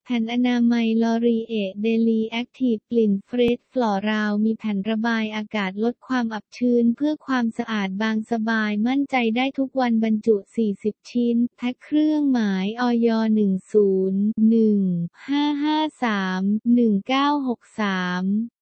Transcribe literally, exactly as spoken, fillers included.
แผ่นอนามัยลอรีเอเดลีแอคทีฟกลิ่นเฟรชฟลอราวมีแผ่นระบายอากาศลดความอับชื้นเพื่อความสะอาดบางสบายมั่นใจได้ทุกวันบรรจุ สี่สิบ ชิ้นแพ็คเครื่องหมายอย หนึ่ง ศูนย์ หนึ่ง ห้า ห้า สาม หนึ่ง เก้า หก สาม